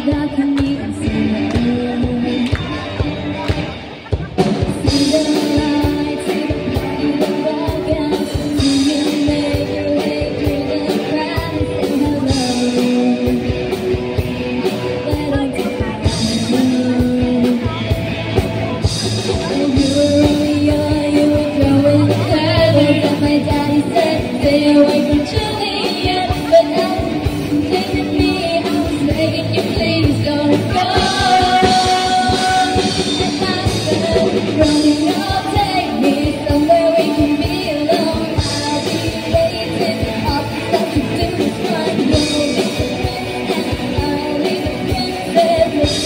I can even see the moon. See the lights, see the party, the balkans. See you make your way through the crowd and say hello. But I don't know. Oh, you were Romeo, you were throwing curveballs, and my daddy said, stay away from Juliet. But now, taking me, I was begging you, please don't go. And I said, Romeo, take me somewhere we can be alone. I'll be waiting, all the stuff to do is fun. You'll be the prince and I'll be the princess.